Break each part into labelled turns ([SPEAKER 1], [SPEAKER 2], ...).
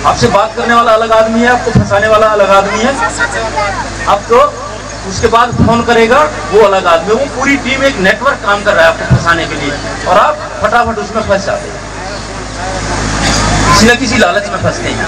[SPEAKER 1] आपसे बात करने वाला अलग आदमी है, आपको फंसाने वाला अलग आदमी है, आपको उसके बाद फोन करेगा वो अलग आदमी है। वो पूरी टीम एक नेटवर्क काम कर रहा है आपको फंसाने के लिए, और आप फटाफट उसमें फंस जाते हैं, किसी न किसी लालच में फंसते हैं।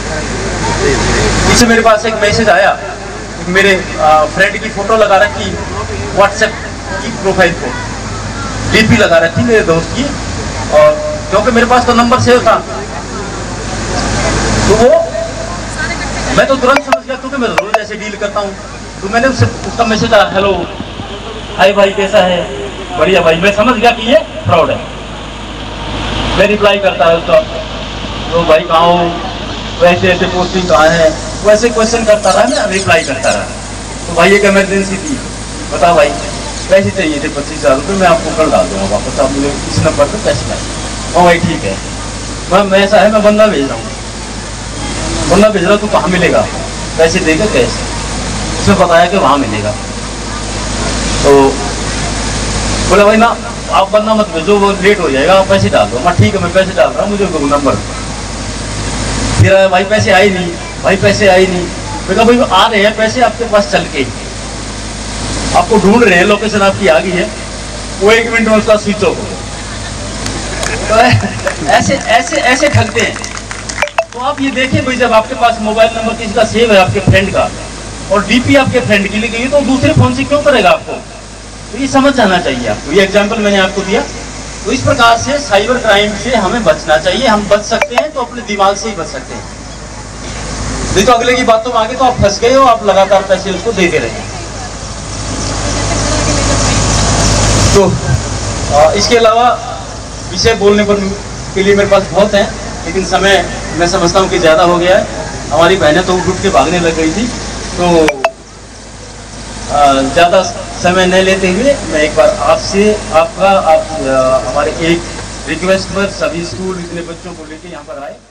[SPEAKER 1] पीछे मेरे पास एक मैसेज आया, मेरे फ्रेंड की फोटो लगा रखी व्हाट्सएप की प्रोफाइल को, डीपी लगा रखी मेरे दोस्त की, और क्योंकि मेरे पास तो नंबर सेव था तो वो मैं तो तुरंत समझ गया, क्योंकि मैं रोज ऐसे डील करता हूँ। तो मैंने उसका मैसेज आया, हेलो हाय भाई कैसा है, बढ़िया भाई। मैं समझ गया कि ये फ्रॉड है। मैं रिप्लाई करता है उसका, तो भाई कहाँ हो, वैसे ऐसे पोस्टिंग कहाँ है, वैसे क्वेश्चन करता रहा, मैं रिप्लाई करता रहा। तो भाई एक इमरजेंसी थी, बता भाई पैसे चाहिए थे 25,000 रुपये, मैं आपको कल डाल दूंगा वापस, आप मुझे इस नंबर पर पैसे डाल। हाँ भाई ठीक है, मैं ऐसा है मैं बंदा भेज रहा हूँ, बंदा भेज रहा हूँ, तो कहाँ मिलेगा, पैसे देगा कैसे। उसने बताया कि वहाँ मिलेगा। तो बोला भाई ना आप बंदा मत भेजो, वो लेट हो जाएगा, आप पैसे डाल दो। मैं ठीक है मैं पैसे डाल रहा हूँ, मुझे वो नंबर। फिर भाई पैसे आए नहीं, भाई पैसे आए नहीं। मैं कहा भाई आ रहे हैं पैसे आपके पास चल के, आपको ढूंढ रहे हैं, लोकेशन आपकी आ गई है। वो 1 मिनट में उसका स्विच ऑफ हो गया। तो ऐसे ऐसे ऐसे ठगते हैं। तो आप ये देखिए भाई, जब आपके पास मोबाइल नंबर किसी का सेव है आपके फ्रेंड का, और डीपी आपके फ्रेंड की लिखी, तो दूसरे फोन से क्यों करेगा आपको, तो ये समझ जाना चाहिए आपको। ये एग्जांपल मैंने आपको दिया। तो इस प्रकार से साइबर क्राइम से हमें बचना चाहिए। हम बच सकते हैं तो अपने दिमाग से ही बच सकते हैं, नहीं तो अगले की बातों में आगे तो आप फंस गए हो, आप लगातार पैसे उसको देते रहे। तो इसके अलावा विषय बोलने पर के लिए मेरे पास बहुत हैं, लेकिन समय मैं समझता हूँ कि ज़्यादा हो गया है। हमारी बहनें तो उठ के भागने लग गई थी, तो ज़्यादा समय न लेते हुए मैं एक बार आपसे हमारे एक रिक्वेस्ट पर सभी स्कूल इतने बच्चों को लेके यहाँ पर आए।